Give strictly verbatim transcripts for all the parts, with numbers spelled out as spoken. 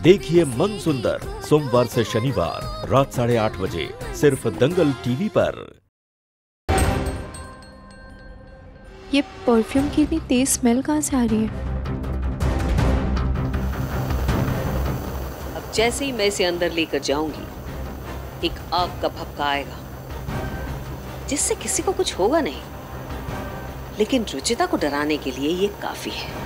देखिए मन सुंदर सोमवार से शनिवार रात साढ़े आठ बजे सिर्फ दंगल टीवी पर। ये परफ्यूम की इतनी तेज स्मेल कहाँ से आ रही है? अब जैसे ही मैं इसे अंदर लेकर जाऊंगी एक आग का भपका आएगा जिससे किसी को कुछ होगा नहीं, लेकिन रुचिता को डराने के लिए ये काफी है।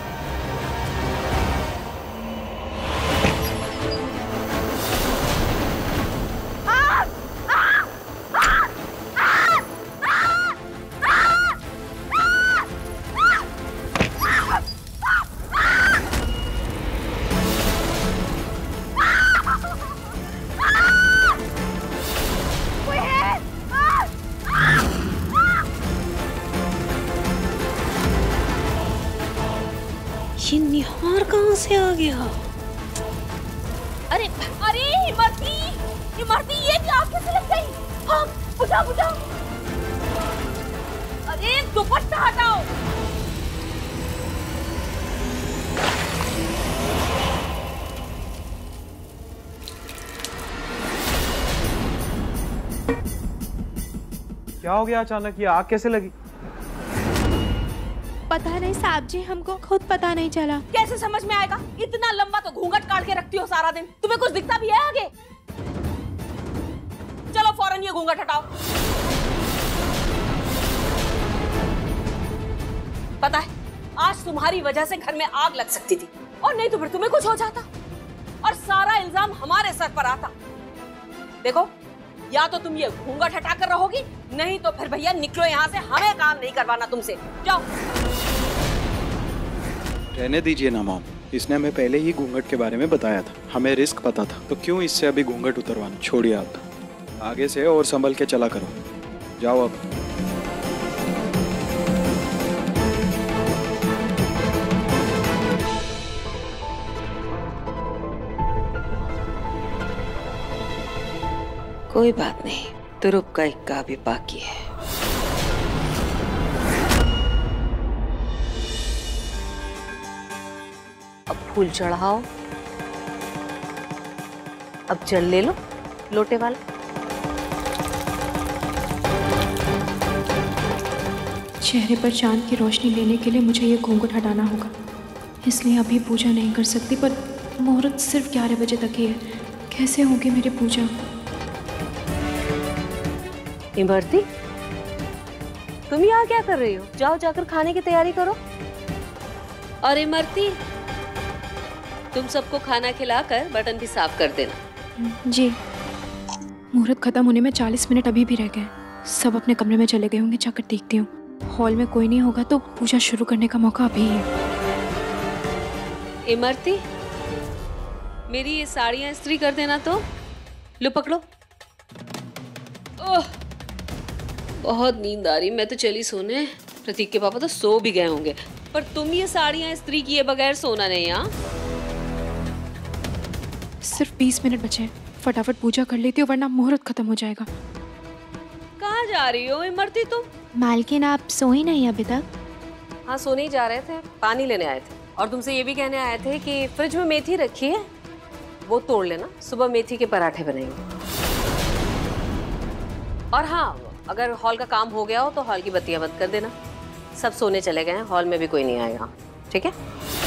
ये निहार कहाँ से आ गया? अरे अरे इमरती, इमरती ये क्या आग कैसे लग गई? हाँ, बुझाओ बुझाओ। अरे दुपट्टा हटाओ। क्या हो गया अचानक? ये आग कैसे लगी? पता नहीं साहब जी, हमको खुद पता नहीं चला। कैसे समझ में आएगा? इतना लंबा तो घूंघट काट के रखती हो सारा दिन, तुम्हें कुछ दिखता भी है आगे? चलो फौरन ये घूंघट हटाओ। पता है आज तुम्हारी वजह से घर में आग लग सकती थी, और नहीं तो फिर तुम्हें कुछ हो जाता और सारा इल्जाम हमारे सर पर आता। देखो, या तो तुम ये घूंघट हटा कर रहोगी, नहीं तो फिर भैया निकलो यहाँ से, हमें काम नहीं करवाना तुमसे। जाओ। रहने दीजिए ना मॉम, इसने हमें पहले ही घूंघट के बारे में बताया था, हमें रिस्क पता था, तो क्यों इससे अभी घूंघट उतरवाना? छोड़िए आप, आगे से और संभल के चला करो। जाओ अब। कोई बात नहीं, तुरुप का इक्का भी बाकी है। अब फूल चढ़ाओ, अब जल ले लो लोटे वाला। चेहरे पर चांद की रोशनी लेने के लिए मुझे ये घूंघट हटाना होगा, इसलिए अभी पूजा नहीं कर सकती। पर मुहूर्त सिर्फ ग्यारह बजे तक ही है, कैसे होगी मेरी पूजा? इमरती, तुम यहाँ क्या कर रही हो? जाओ जाकर खाने की तैयारी करो। और इमरती, तुम सबको खाना खिलाकर बर्तन भी साफ कर देना। जी। मुहूर्त खत्म होने में चालीस मिनट अभी भी रह गए। सब अपने कमरे में चले गए होंगे, जाकर देखती हूँ। हॉल में कोई नहीं होगा तो पूजा शुरू करने का मौका अभी है। इमरती, मेरी ये साड़ियाँ इस्त्री कर देना तो। लो पकड़ो। ओह, बहुत नींद आ रही, मैं तो चली सोने। प्रतीक के पापा तो सो भी गए होंगे, पर तुम ये साड़ियाँ इस्त्री किए बगैर सोना नहीं। यहाँ सिर्फ बीस मिनट बचे, फटाफट पूजा कर लेती हूँ वरना मुहूर्त खत्म हो जाएगा। कहाँ जा रही हो इमरती तुम? मालकिन, आप सोई नहीं अभी तक? हाँ, सोने ही जा रहे थे, पानी लेने आए थे। और तुमसे ये भी कहने आए थे कि फ्रिज में मेथी रखी है, वो तोड़ लेना, सुबह मेथी के पराठे बनेंगे। और हाँ, अगर हॉल का काम हो गया हो तो हॉल की बत्तियां बंद कर देना। सब सोने चले गए हैं, हॉल में भी कोई नहीं आएगा, ठीक है?